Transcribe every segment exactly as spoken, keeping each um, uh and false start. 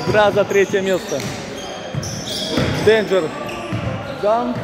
Игра за третье место. Danger Gun.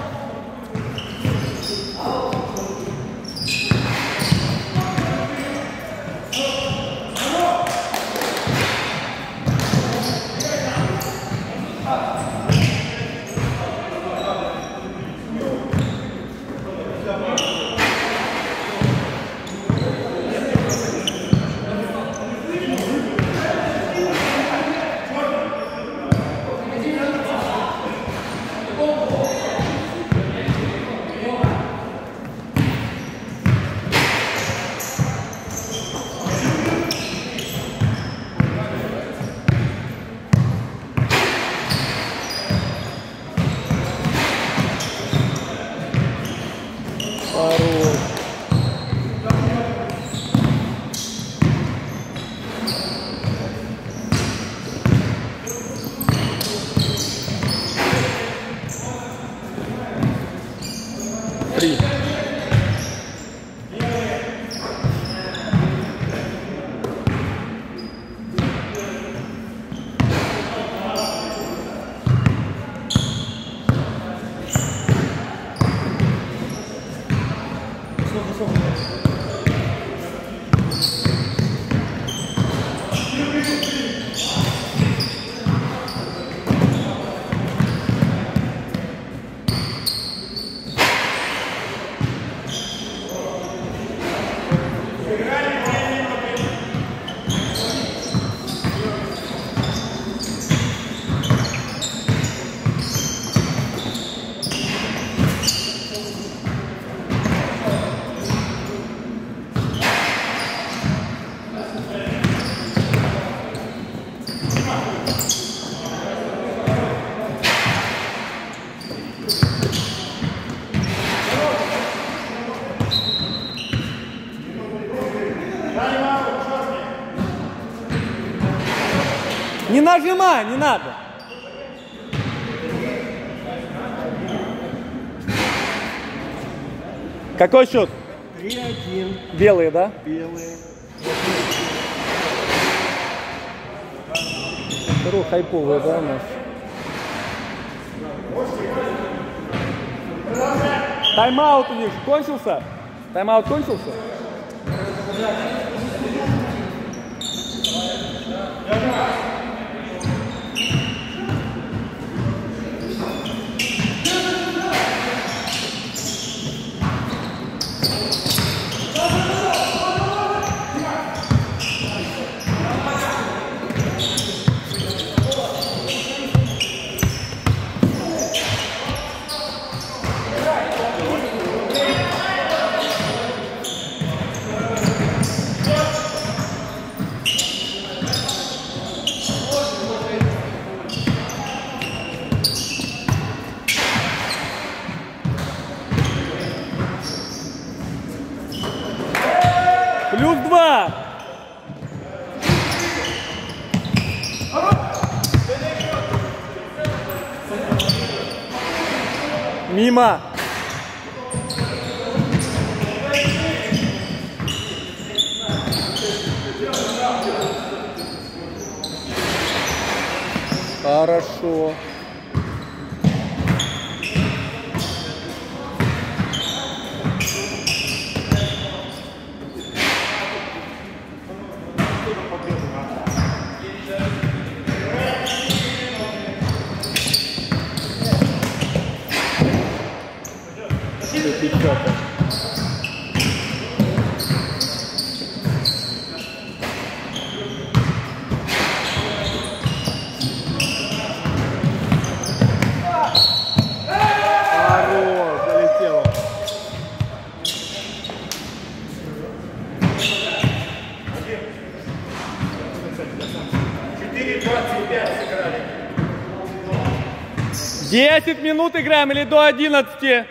Три. Не нажимай, не надо. Какой счет? три один. Белые, да? Белые. Ру хайповые, да, у нас? Тайм-аут у них кончился? Тайм-аут кончился? Плюс два. Мимо. Хорошо. десять минут играем или до одиннадцати?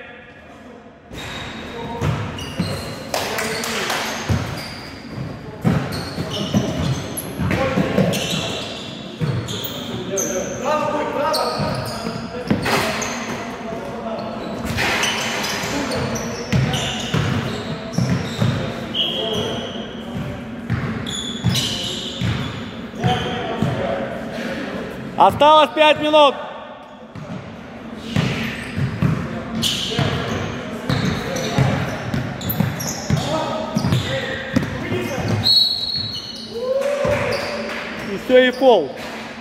Осталось пять минут. И все, и пол.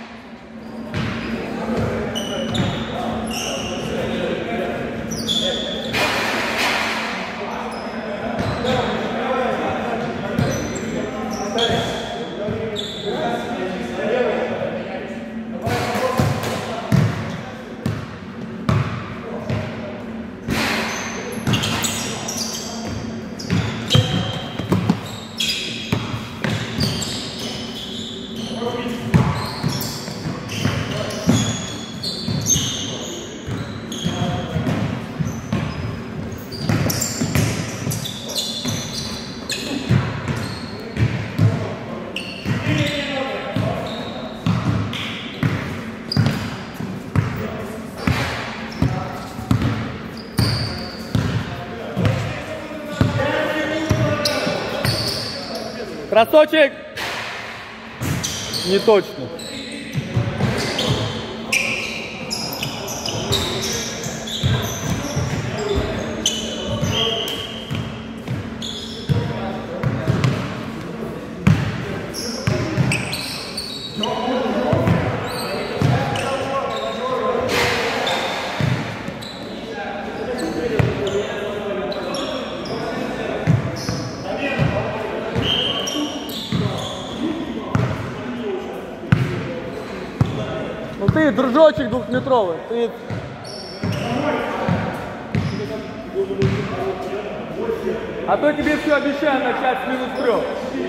Бросочек. Не точно. Ну ты, дружочек двухметровый, ты... А то тебе все обещаю начать с минус трех.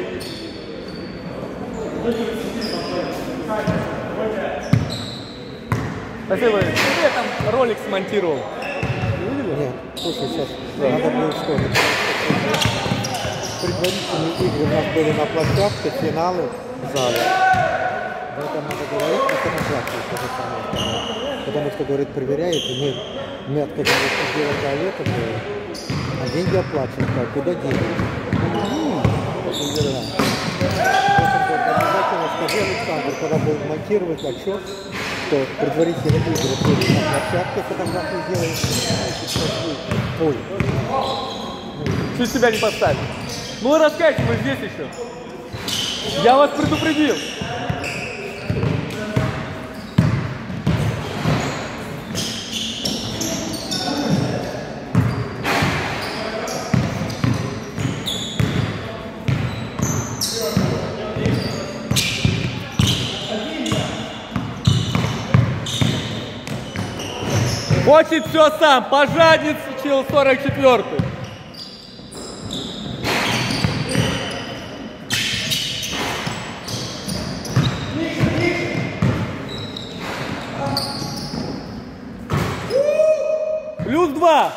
Спасибо. Где я там ролик смонтировал? Нет, слушай, сейчас да. Надо будет что? Предварительные игры у нас были на площадке, финалы в зале. Об этом надо говорить, на самоплатке то же самое. Потому что, говорит, проверяет, и мы, мы отказались сделать туалетом, а деньги оплачивают. Так, куда деньги? Обязательно скажи, Александр, когда будем монтировать отчет, что предварительные игры будут на площадке, фотографии делаем. Ой. Чуть себя не поставить. Ну раскайте, мы здесь еще. Я вас предупредил. Хочет все сам, пожадничал сорок четвёртый. Плюс два.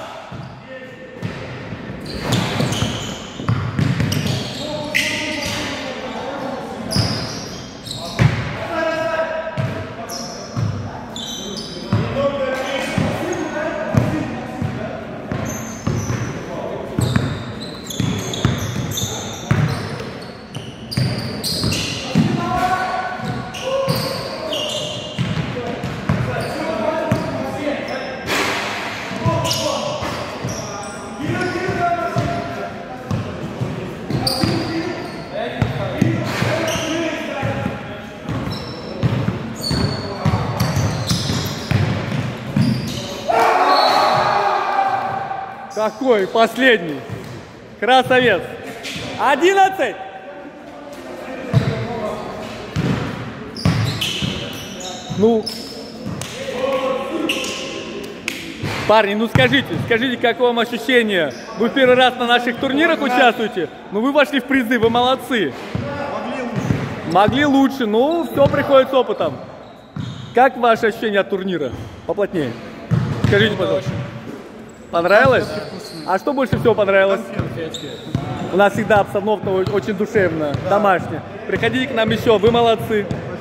Какой последний? Красавец. Одиннадцать. Ну. Парни, ну скажите, скажите, как вам ощущение? Вы первый раз на наших турнирах участвуете? Ну вы вошли в призы, вы молодцы. Могли лучше. Могли лучше, ну все приходит с опытом. Как ваши ощущения от турнира? Поплотнее. Скажите, пожалуйста. Понравилось? А что больше всего понравилось? У нас всегда обстановка очень душевная, домашняя. Приходите к нам еще, вы молодцы.